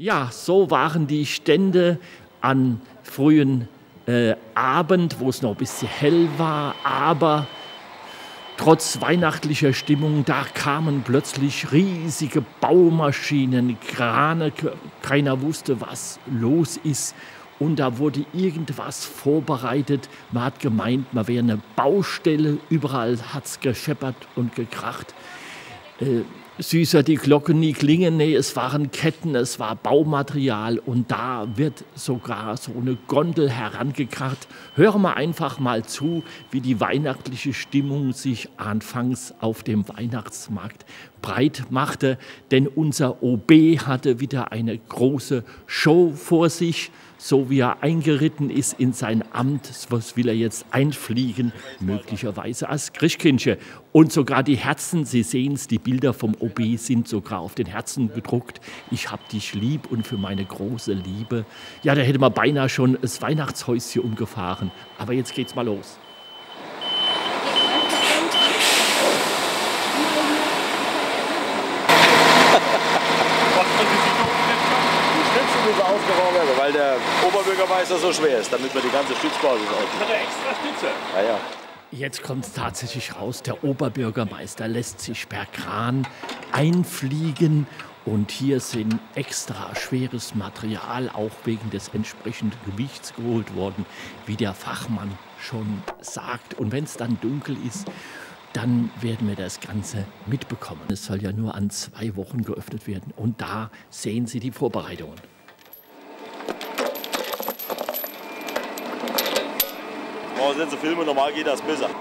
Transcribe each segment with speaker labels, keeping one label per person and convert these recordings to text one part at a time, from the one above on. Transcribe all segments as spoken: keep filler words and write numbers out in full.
Speaker 1: Ja, so waren die Stände an frühen äh, Abend, wo es noch ein bisschen hell war, aber trotz weihnachtlicher Stimmung, da kamen plötzlich riesige Baumaschinen, Krane, keiner wusste, was los ist. Und da wurde irgendwas vorbereitet. Man hat gemeint, man wäre eine Baustelle. Überall hat es gescheppert und gekracht. Äh, süßer die Glocken nie klingen. Nee, es waren Ketten, es war Baumaterial. Und da wird sogar so eine Gondel herangekarrt. Hören wir einfach mal zu, wie die weihnachtliche Stimmung sich anfangs auf dem Weihnachtsmarkt breit machte. Denn unser O B hatte wieder eine große Show vor sich. So wie er eingeritten ist in sein Amt, was will er jetzt einfliegen, möglicherweise als Christkindchen. Und sogar die Herzen, Sie sehen es, die Bilder vom O B sind sogar auf den Herzen gedruckt. Ich hab dich lieb und für meine große Liebe. Ja, da hätte man beinahe schon das Weihnachtshäuschen umgefahren. Aber jetzt geht's mal los.
Speaker 2: Ausgebaut werden, weil der Oberbürgermeister so schwer ist, damit wir die ganze Stützbasis ausbauen.
Speaker 3: Hat er extra Stütze?
Speaker 2: Ja, ja.
Speaker 1: Jetzt kommt es tatsächlich raus, der Oberbürgermeister lässt sich per Kran einfliegen und hier sind extra schweres Material, auch wegen des entsprechenden Gewichts geholt worden, wie der Fachmann schon sagt. Und wenn es dann dunkel ist, dann werden wir das Ganze mitbekommen. Es soll ja nur an zwei Wochen geöffnet werden und da sehen Sie die Vorbereitungen.
Speaker 2: Brauchen Sie nicht so filmen, normal geht das besser.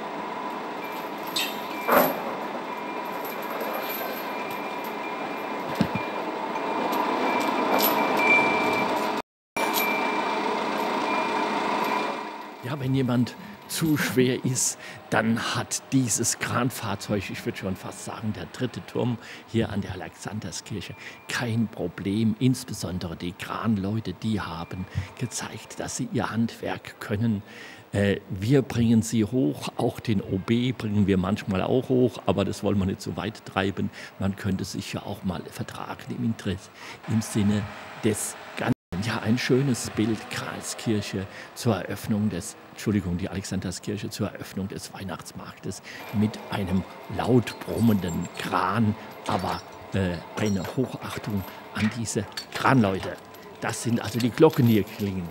Speaker 1: Ja, wenn jemand zu schwer ist, dann hat dieses Kranfahrzeug, ich würde schon fast sagen, der dritte Turm hier an der Alexanderskirche, kein Problem. Insbesondere die Kranleute, die haben gezeigt, dass sie ihr Handwerk können. Äh, wir bringen sie hoch, auch den O B bringen wir manchmal auch hoch, aber das wollen wir nicht so weit treiben. Man könnte sich ja auch mal vertragen im Interesse, im Sinne des Ganzen. Ja, ein schönes Bild, Karlskirche zur Eröffnung des, Entschuldigung, die Alexanderskirche zur Eröffnung des Weihnachtsmarktes mit einem laut brummenden Kran, aber äh, eine Hochachtung an diese Kranleute. Das sind also die Glocken, die hier klingen.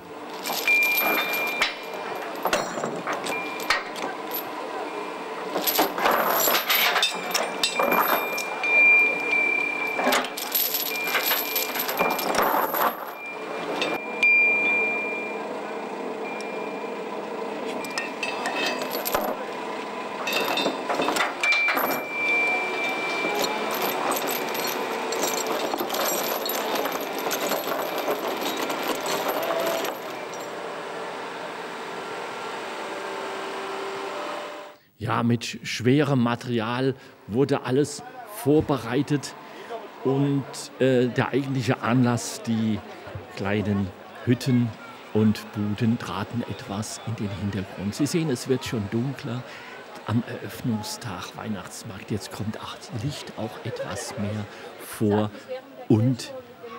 Speaker 1: Ja, mit schwerem Material wurde alles vorbereitet und äh, der eigentliche Anlass, die kleinen Hütten und Buden, traten etwas in den Hintergrund. Sie sehen, es wird schon dunkler am Eröffnungstag Weihnachtsmarkt. Jetzt kommt auch Licht auch etwas mehr vor und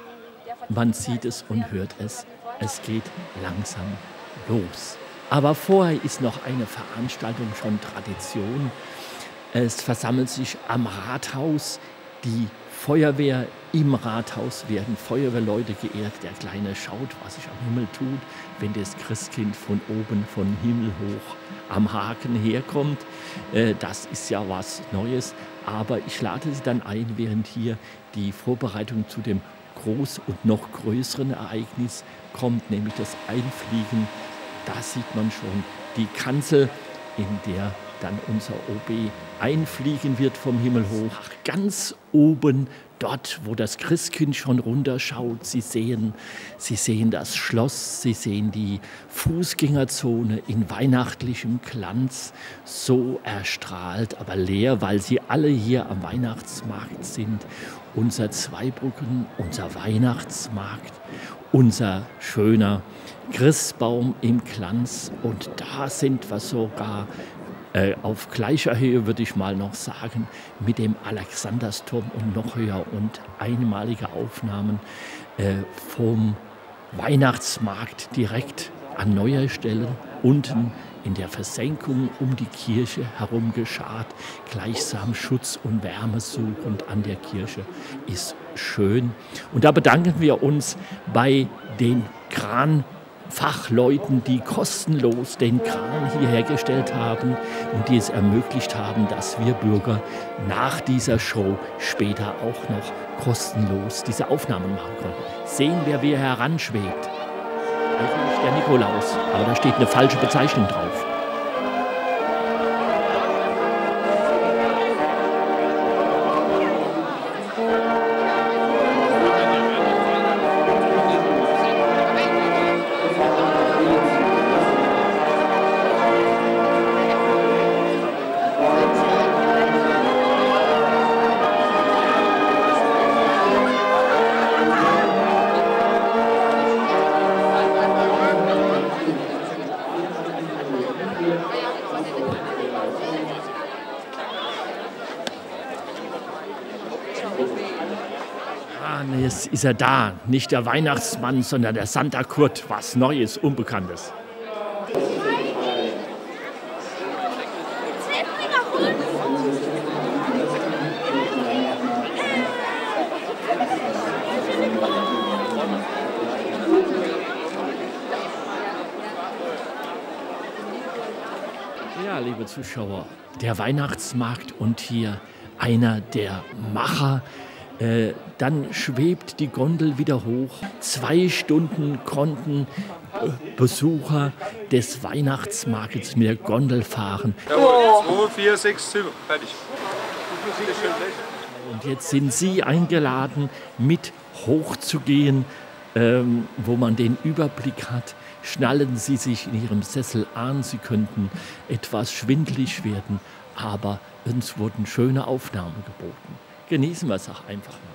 Speaker 1: man sieht es und hört es. Es geht langsam los. Aber vorher ist noch eine Veranstaltung schon Tradition. Es versammelt sich am Rathaus die Feuerwehr. Im Rathaus werden Feuerwehrleute geehrt. Der Kleine schaut, was sich am Himmel tut, wenn das Christkind von oben, von Himmel hoch am Haken herkommt. Das ist ja was Neues. Aber ich lade Sie dann ein, während hier die Vorbereitung zu dem groß- und noch größeren Ereignis kommt, nämlich das Einfliegen. Da sieht man schon die Kanzel, in der dann unser O B einfliegen wird vom Himmel hoch. Ganz oben, dort, wo das Christkind schon runterschaut, Sie sehen, Sie sehen das Schloss, Sie sehen die Fußgängerzone in weihnachtlichem Glanz, so erstrahlt, aber leer, weil sie alle hier am Weihnachtsmarkt sind. Unser Zweibrücken, unser Weihnachtsmarkt, unser schöner Christbaum im Glanz. Und da sind wir sogar äh, auf gleicher Höhe, würde ich mal noch sagen, mit dem Alexandersturm und noch höher und einmalige Aufnahmen äh, vom Weihnachtsmarkt direkt an neuer Stelle, unten in der Versenkung um die Kirche herum geschart, gleichsam Schutz und Wärme suchend an der Kirche, ist schön. Und da bedanken wir uns bei den Kranfachleuten, die kostenlos den Kran hier hergestellt haben und die es ermöglicht haben, dass wir Bürger nach dieser Show später auch noch kostenlos diese Aufnahmen machen konnten. Sehen wir, wie er heranschwebt. Eigentlich der Nikolaus, aber da steht eine falsche Bezeichnung drauf. Ah, nee, jetzt ist er da. Nicht der Weihnachtsmann, sondern der Santa Kurt. Was Neues, Unbekanntes. Ja, liebe Zuschauer, der Weihnachtsmarkt und hier einer der Macher. Äh, dann schwebt die Gondel wieder hoch. Zwei Stunden konnten äh, Besucher des Weihnachtsmarktes mit der Gondel fahren.
Speaker 2: zwei, vier, sechs, sieben, fertig.
Speaker 1: Und jetzt sind Sie eingeladen, mit hochzugehen, ähm, wo man den Überblick hat. Schnallen Sie sich in Ihrem Sessel an, Sie könnten etwas schwindelig werden, aber uns wurden schöne Aufnahmen geboten. Genießen wir es auch einfach mal.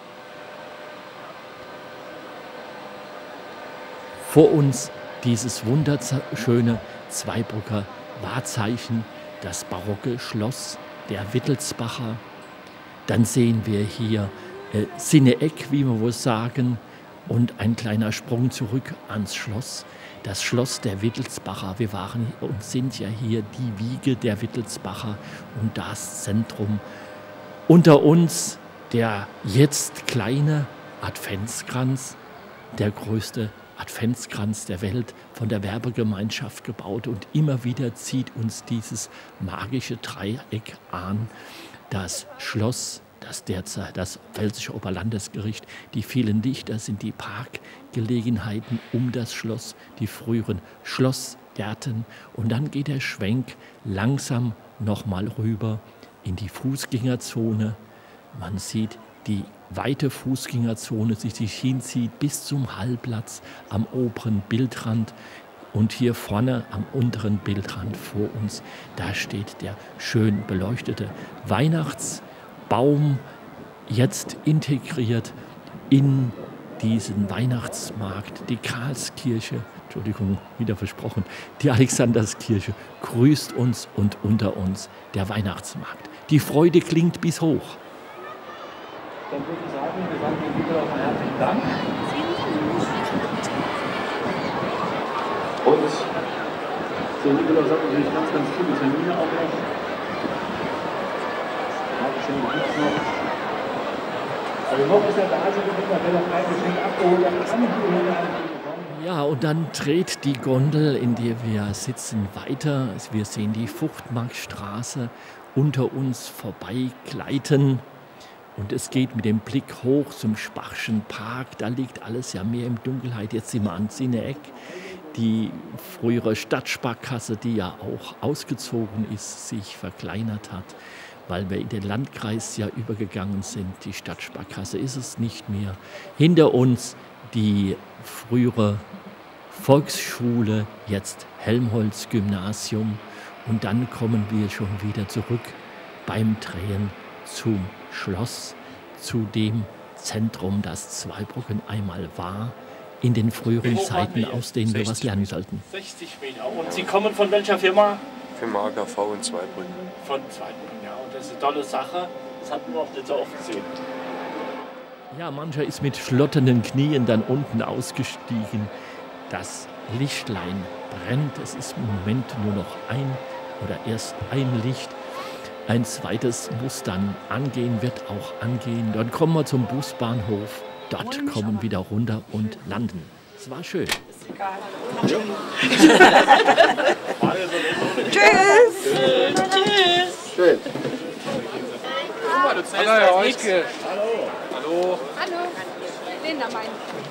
Speaker 1: Vor uns dieses wunderschöne Zweibrücker Wahrzeichen, das barocke Schloss der Wittelsbacher. Dann sehen wir hier äh, Sinne-Eck, wie wir wohl sagen, und ein kleiner Sprung zurück ans Schloss. Das Schloss der Wittelsbacher. Wir waren und sind ja hier die Wiege der Wittelsbacher und das Zentrum. Unter uns der jetzt kleine Adventskranz, der größte Adventskranz der Welt, von der Werbegemeinschaft gebaut. Und immer wieder zieht uns dieses magische Dreieck an. Das Schloss, das derzeit das Pfälzische Oberlandesgericht, die vielen Lichter sind die Parkgelegenheiten um das Schloss, die früheren Schlossgärten. Und dann geht der Schwenk langsam nochmal rüber in die Fußgängerzone. Man sieht die weite Fußgängerzone, die sich hinzieht bis zum Hallplatz am oberen Bildrand. Und hier vorne am unteren Bildrand vor uns, da steht der schön beleuchtete Weihnachtsbaum, jetzt integriert in diesen Weihnachtsmarkt. Die Karlskirche, Entschuldigung, wieder versprochen, die Alexanderskirche grüßt uns und unter uns der Weihnachtsmarkt. Die Freude klingt bis hoch.
Speaker 3: Dann würde ich sagen, wir sagen Ihnen wieder nochmal herzlichen Dank. Und der Nikolaus hat natürlich ganz, ganz viele Termine auch noch. Geschenke gibt es noch. Also noch ist der Basegewinner, wer noch ein Geschenk abgeholt hat, kann nicht mehr.
Speaker 1: Ja, und dann dreht die Gondel, in der wir sitzen, weiter. Wir sehen die Fuchtmarktstraße unter uns vorbeigleiten. Und es geht mit dem Blick hoch zum Spachschen Park. Da liegt alles ja mehr in Dunkelheit. Jetzt sind wir an Sinne-Eck. Die frühere Stadtsparkasse, die ja auch ausgezogen ist, sich verkleinert hat, weil wir in den Landkreis ja übergegangen sind. Die Stadtsparkasse ist es nicht mehr. Hinter uns die frühere Volksschule, jetzt Helmholtz-Gymnasium. Und dann kommen wir schon wieder zurück beim Drehen zum Schloss, zu dem Zentrum, das Zweibrücken einmal war, in den früheren Zeiten, aus denen wir was lernen sollten.
Speaker 4: sechzig Meter. Und Sie kommen von welcher Firma?
Speaker 2: Firma A G V und Zweibrücken.
Speaker 4: Von Zweibrücken, ja. Und das ist eine tolle Sache. Das hat man auch nicht so oft gesehen.
Speaker 1: Ja, mancher ist mit schlotternden Knien dann unten ausgestiegen. Das Lichtlein brennt. Es ist im Moment nur noch ein oder erst ein Licht. Ein zweites muss dann angehen, wird auch angehen. Dann kommen wir zum Busbahnhof. Dort kommen wieder runter und landen. Es war schön.
Speaker 5: Tschüss. Tschüss.
Speaker 2: Schön.
Speaker 5: Hallo, Herr Heuschke. Hallo. Hallo. Hallo. Linda meint.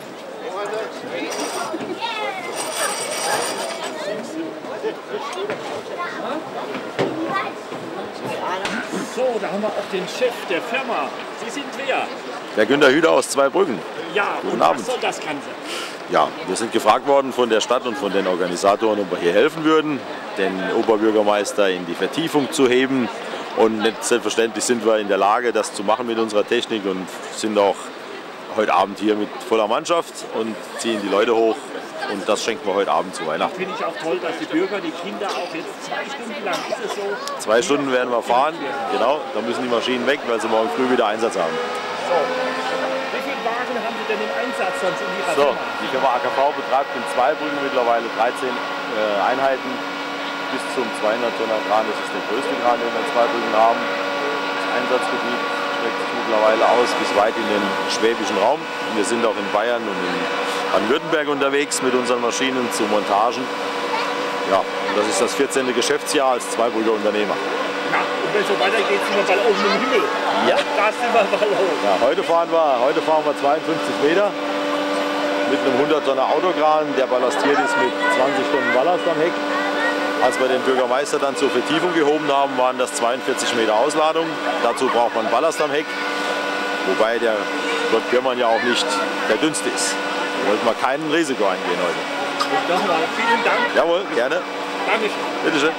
Speaker 4: So, da haben wir auch den Chef der Firma. Sie sind wer?
Speaker 2: Der Günter Hüder aus Zweibrücken.
Speaker 4: Ja,
Speaker 2: Guten
Speaker 4: und
Speaker 2: Abend.
Speaker 4: was soll das Ganze?
Speaker 2: Ja, wir sind gefragt worden von der Stadt und von den Organisatoren, ob wir hier helfen würden, den Oberbürgermeister in die Vertiefung zu heben. Und nicht selbstverständlich sind wir in der Lage, das zu machen mit unserer Technik und sind auch heute Abend hier mit voller Mannschaft und ziehen die Leute hoch. Und das schenken wir heute Abend zu Weihnachten.
Speaker 4: Finde ich auch toll, dass die Bürger, die Kinder auch jetzt zwei Stunden lang, ist es so?
Speaker 2: Zwei Stunden werden wir fahren, genau. Da müssen die Maschinen weg, weil sie morgen früh wieder Einsatz haben.
Speaker 4: So. Wie viele Wagen haben Sie denn im Einsatz sonst in Ihrer
Speaker 2: So,
Speaker 4: Firma?
Speaker 2: die Firma A K V betreibt in Zweibrücken mittlerweile dreizehn äh, Einheiten bis zum zweihundert Tonner Kran. Das ist der größte Kran, den wir in Zweibrücken haben. Das Einsatzgebiet streckt sich mittlerweile aus bis weit in den schwäbischen Raum. Und wir sind auch in Bayern und in Baden-Württemberg unterwegs mit unseren Maschinen zu Montagen. Ja, und das ist das vierzehnte Geschäftsjahr als Zweibrücker Unternehmer.
Speaker 4: Ja, und wenn so weitergeht, sind wir bald oben im Himmel.
Speaker 2: Ja.
Speaker 4: Da sind wir bald hoch.
Speaker 2: Ja, heute, fahren wir, heute fahren wir zweiundfünfzig Meter mit einem hundert Tonner Autokran, der ballastiert ist mit zwanzig Tonnen Ballast am Heck. Als wir den Bürgermeister dann zur Vertiefung gehoben haben, waren das zweiundvierzig Meter Ausladung. Dazu braucht man Ballast am Heck, wobei der Gott Björmann ja auch nicht der dünnste ist. Da wollten wir kein Risiko eingehen heute.
Speaker 4: Das war, vielen Dank.
Speaker 2: Jawohl, gerne.
Speaker 4: Dankeschön.
Speaker 2: Bitte schön.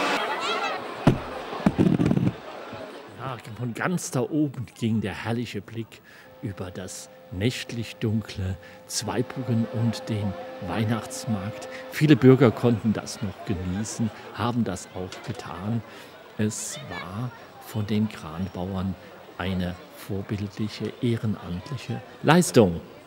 Speaker 1: Ja, von ganz da oben ging der herrliche Blick über das nächtlich dunkle Zweibrücken und den Weihnachtsmarkt. Viele Bürger konnten das noch genießen, haben das auch getan. Es war von den Kranbauern eine vorbildliche, ehrenamtliche Leistung.